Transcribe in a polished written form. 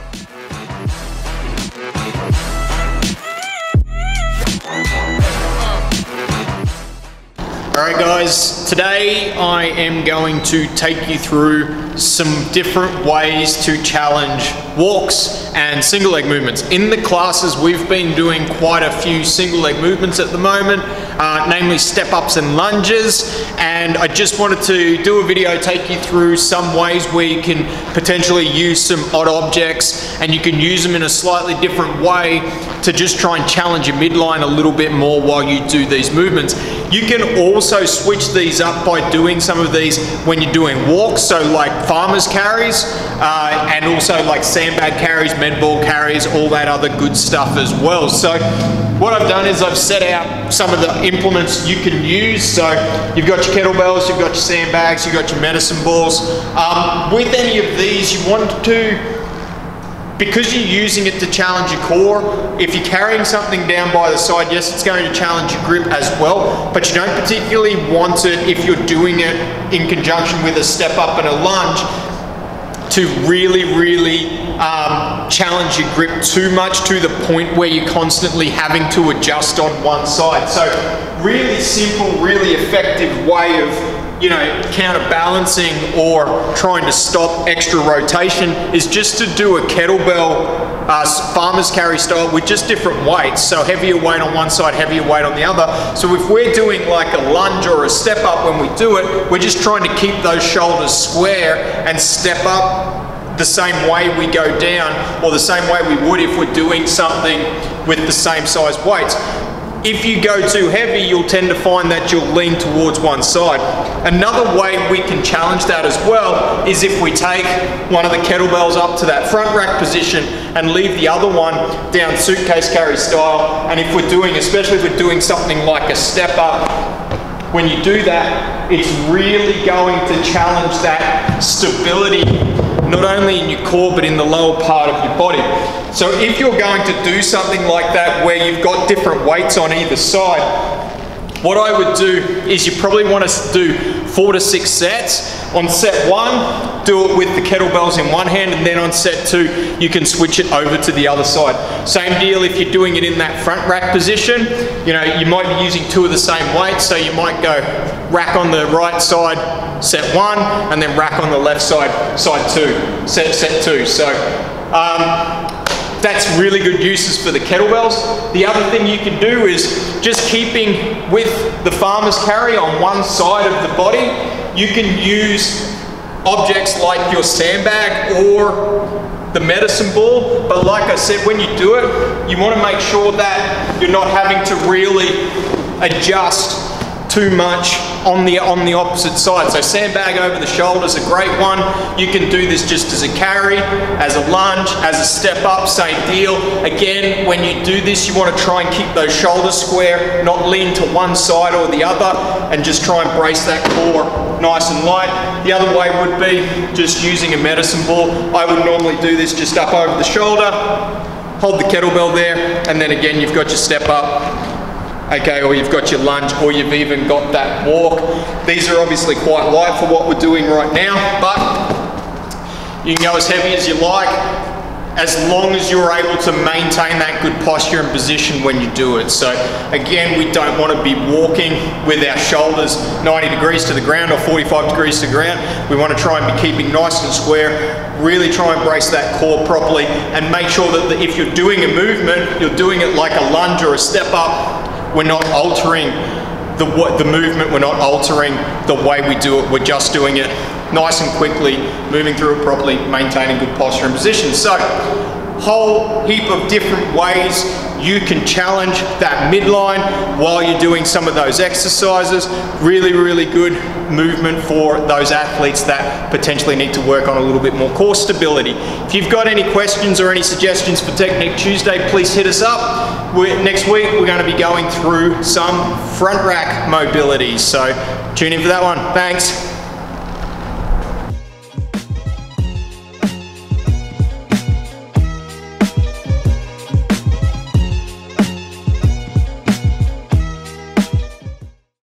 Alright guys, today I am going to take you through some different ways to challenge walks and single leg movements. In the classes we've been doing quite a few single leg movements at the moment, namely step ups and lunges, and I just wanted to do a video, take you through some ways where you can potentially use some odd objects and you can use them in a slightly different way to just try and challenge your midline a little bit more while you do these movements. You can also switch these up by doing some of these when you're doing walks, so like farmer's carries, and also like sandbag carries, med ball carries, all that other good stuff as well. So what I've done is I've set out some of the implements you can use. So you've got your kettlebells, you've got your sandbags, you've got your medicine balls. With any of these, you want to, because you're using it to challenge your core, if you're carrying something down by the side, yes, it's going to challenge your grip as well, but you don't particularly want it, if you're doing it in conjunction with a step up and a lunge, to really challenge your grip too much to the point where you're constantly having to adjust on one side. So really simple, really effective way of, you know, counterbalancing or trying to stop extra rotation is just to do a kettlebell farmer's carry style with just different weights. So heavier weight on one side, heavier weight on the other. So if we're doing like a lunge or a step up when we do it, we're just trying to keep those shoulders square and step up the same way we go down, or the same way we would if we're doing something with the same size weights. If you go too heavy, you'll tend to find that you'll lean towards one side. Another way we can challenge that as well is if we take one of the kettlebells up to that front rack position and leave the other one down suitcase carry style. And if we're doing, especially if we're doing something like a step up, when you do that, it's really going to challenge that stability, not only in your core but in the lower part of your body. So if you're going to do something like that where you've got different weights on either side, what I would do is you probably want to do 4 to 6 sets. On set 1, do it with the kettlebells in one hand, and then on set 2, you can switch it over to the other side. Same deal if you're doing it in that front rack position. You know, you might be using 2 of the same weights, so you might go rack on the right side, set 1, and then rack on the left side, side 2, set 2. So that's really good uses for the kettlebells. The other thing you can do is just keeping with the farmer's carry on one side of the body, you can use objects like your sandbag or the medicine ball. But like I said, when you do it, you want to make sure that you're not having to really adjust too much on the opposite side. So sandbag over the shoulder is a great one. You can do this just as a carry, as a lunge, as a step up, same deal. Again, when you do this, you want to try and keep those shoulders square, not lean to one side or the other, and just try and brace that core nice and light. The other way would be just using a medicine ball. I would normally do this just up over the shoulder, hold the kettlebell there, and then again you've got your step up. Okay, or you've got your lunge, or you've even got that walk. These are obviously quite light for what we're doing right now, but you can go as heavy as you like, as long as you're able to maintain that good posture and position when you do it. So again, we don't want to be walking with our shoulders 90 degrees to the ground or 45 degrees to the ground. We want to try and be keeping nice and square, really try and brace that core properly, and make sure that if you're doing a movement, you're doing it like a lunge or a step up. We're not altering the movement, we're not altering the way we do it, we're just doing it nice and quickly, moving through it properly, maintaining good posture and position. So, whole heap of different ways you can challenge that midline while you're doing some of those exercises. Really good movement for those athletes that potentially need to work on a little bit more core stability. If you've got any questions or any suggestions for Technique Tuesday, please hit us up. Next week we're going to be going through some front rack mobility, so tune in for that one. Thanks.